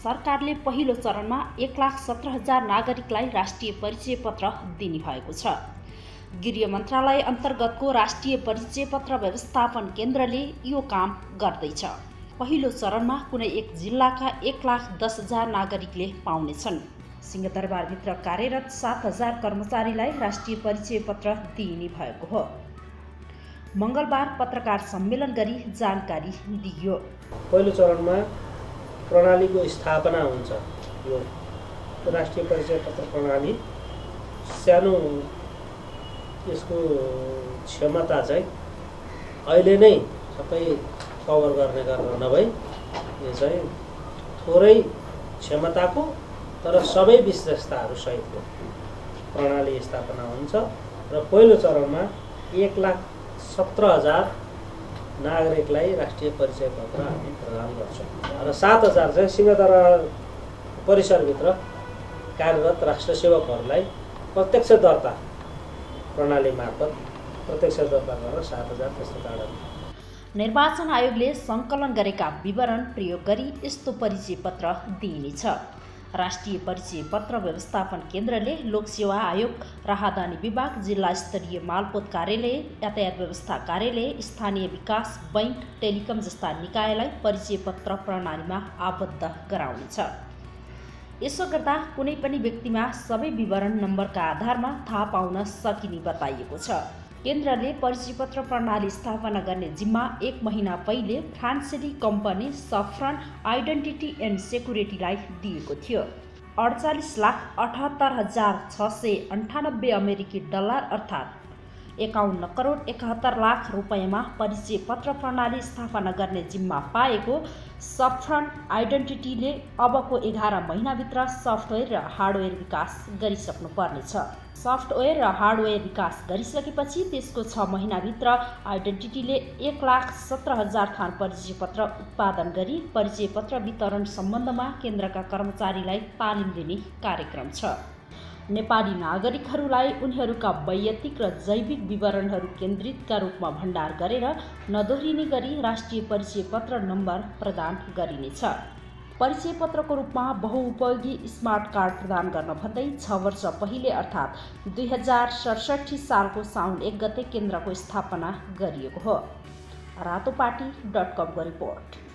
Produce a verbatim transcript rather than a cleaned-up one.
सरकारले पहिलो चरणमा एक लाख सत्र हजार नागरिकलाई राष्ट्रिय परिचय पत्र दिने भएको छ। गृह मन्त्रालय अन्तर्गतको राष्ट्रिय परिचय पत्र व्यवस्थापन केन्द्रले यो काम गर्दैछ। पहिलो चरणमा कुनै एक जिल्लाका एक लाख दस हजार नागरिकले पाउनेछन्। सिंहदरबारभित्र कार्यरत सात हजार कर्मचारीलाई राष्ट्रिय परिचय पत्र दिइने भएको हो। मंगलबार पत्रकार सम्मेलन गरी जानकारी दिइयो। पहिलो चरणमा प्रणालीको स्थापना हुन्छ। यो राष्ट्रिय परिचय पत्र प्रणाली सानो यसको क्षमता चाहिँ अहिले नै सबै कभर गर्ने गरेर नभई यो चाहिँ थोरै क्षमताको तर सबै विशेषताहरू सहितको प्रणाली स्थापना हुन्छ र पहिलो चरणमा एक लाख सत्र हजार नागरिकलाई राष्ट्रिय परिचय पत्र हामी प्रदान गर्छौँ र सात हजार चाहिँ सिंहदरबार परिसरभित्र कार्यरत राष्ट्र सेवकहरूलाई प्रत्यक्ष दर्ता प्रणाली मार्फत प्रत्यक्ष दर्ता गरेर सात हजार त्यस्तो कार्डहरू। निर्वाचन आयोगले सङ्कलन गरेका विवरण प्रयोग गरी यस्तो परिचय पत्र दिइनेछ। राष्ट्रिय परिचय पत्र व्यवस्थापन केन्द्रले लोकसेवा आयोग, राहदानी विभाग, जिल्ला स्तरीय मालपोत कार्यालय, यातायात व्यवस्था कार्यालय, स्थानीय विकास बैंक, टेलिकम जस्ता निकायलाई परिचय पत्र प्रणालीमा आबद्ध गराउनेछ। यसो गर्दा कुनै पनि व्यक्तिमा सबै विवरण नम्बरका आधारमा थाहा पाउन सकिने बताइएको छ। केन्द्रले परिचय पत्र प्रणाली स्थापना गर्ने जिम्मा एक महिना पहिले फ्रान्सेली कम्पनी सफ्रन आइडेन्टिटी एन्ड सेक्युरिटीलाई दिएको थियो। अडचालिस लाख अठहत्तर हजार छ सय अन्ठानब्बे अमेरिकी डलर अर्थात् एकाउन्न करोड एकहत्तर लाख रुपियाँमा परिचय पत्र प्रणाली स्थापना गर्ने जिम्मा पाएको सफ्रन आइडेन्टिटीले अबको एघार महिनाभित्र सफ्टवेयर र हार्डवेयर विकास गरिसक्नु पर्नेछ। सफ्टवेयर र हार्डवेयर विकास गरिसकेपछि त्यसको छ महिनाभित्र आइडेन्टिटीले एक लाख सत्र हजार थान परिचय पत्र उत्पादन गरी परिचय पत्र वितरण सम्बन्धमा केन्द्रका कर्मचारीलाई तालिम दिने कार्यक्रम छ। नेपाली नागरिकहरूलाई उनीहरूका वैयक्तिक र जैविक विवरणहरू केन्द्रितका रूपमा भण्डार गरेर नदोहोरिने गरी राष्ट्रिय परिचय पत्र नम्बर प्रदान गरिनेछ। परिचय पत्रको रूपमा बहुउपयोगी स्मार्ट कार्ड प्रदान गर्न भन्दै छ वर्ष पहिले अर्थात् दुई हजार सडसठी सालको साउन एक गते केन्द्रको स्थापना गरिएको हो। रातोपाटी डट कमको रिपोर्ट।